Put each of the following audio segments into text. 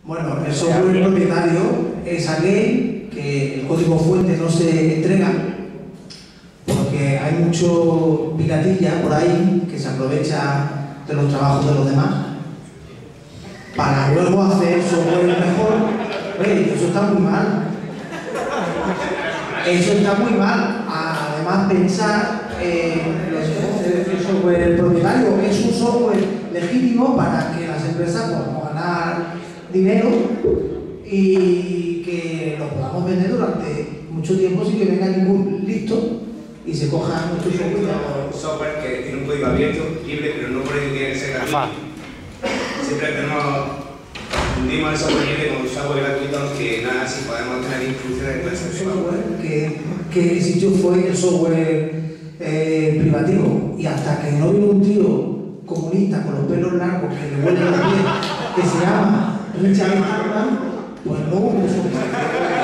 Bueno, el software propietario es aquel que el código fuente no se entrega porque hay mucho piratilla por ahí que se aprovecha de los trabajos de los demás para luego hacer software mejor. Oye, eso está muy mal. Eso está muy mal. Además, pensar el software propietario es un software legítimo para que las empresas podamos ganar dinero y que lo podamos vender durante mucho tiempo sin que venga ningún listo y se coja nuestro software que tiene un código abierto, libre, pero no por ello tiene que ser gratuito. Siempre fundimos el software libre como un software gratuito, aunque nada, si podemos tener instrucciones de software que existió fue el software privativo, y hasta que no vino un tío comunista con los pelos largos que le huelen los pies, que se llama Richard Stallman, pues no hubo un software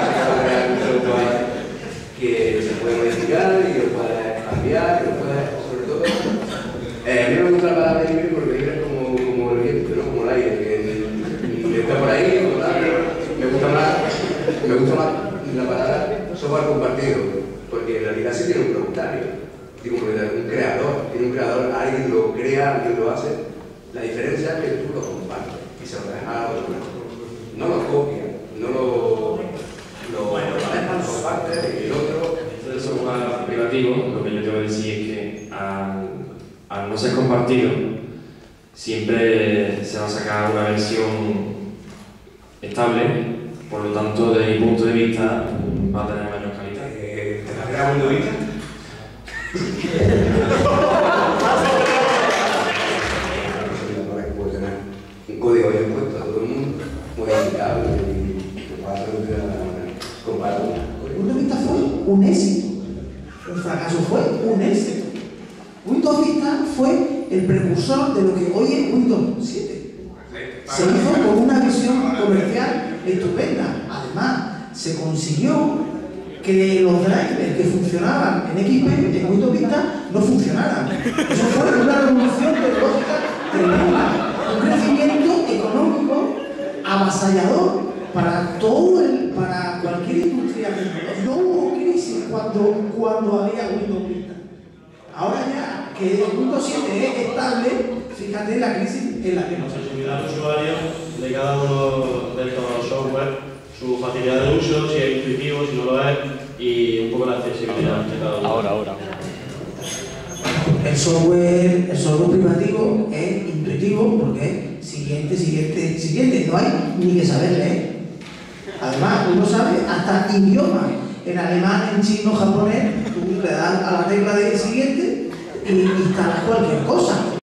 que se puede modificar y lo puede cambiar, y lo puede, sobre todo, a mí me gusta la palabra libre porque libre es como el viento, no como el aire, que está por ahí, me gusta más la palabra software compartido, porque en realidad sí tiene un propietario, tiene un creador, alguien lo crea, alguien lo hace. La diferencia es que tú lo compartes y se lo dejas a otro, no lo copias, no lo compartes y el otro. El software privativo, lo que yo te voy a decir es que al no ser compartido, siempre se va a sacar una versión estable, por lo tanto, desde mi punto de vista, va a tener mayor calidad. ¿Te la creas punto de vista? Puede tener un código bien puesto a todo el mundo, muy aplicable y que pasa comparado. Windows Vista fue un éxito. El fracaso fue un éxito. Windows Vista fue el precursor de lo que hoy es Windows 7. Se hizo con una visión comercial estupenda. Además, se consiguió que los drivers que funcionaban en XP, en Windows Vista, no funcionaran. Eso fue una revolución tecnológica tremenda. Un crecimiento económico avasallador para cualquier industria tecnológica. No hubo crisis cuando había Windows Vista. Ahora ya que Windows 7 es estable, fíjate la crisis en la que nos ha seguridad al usuario de cada uno de estos software, su facilidad de uso, si es intuitivo, si no lo es, y un poco la accesibilidad de cada uno. Ahora. El software privativo es intuitivo porque es siguiente, no hay ni que saber leer. Además, uno sabe hasta idiomas. En alemán, en chino, japonés, tú le das a la tecla de siguiente y instalas cualquier cosa.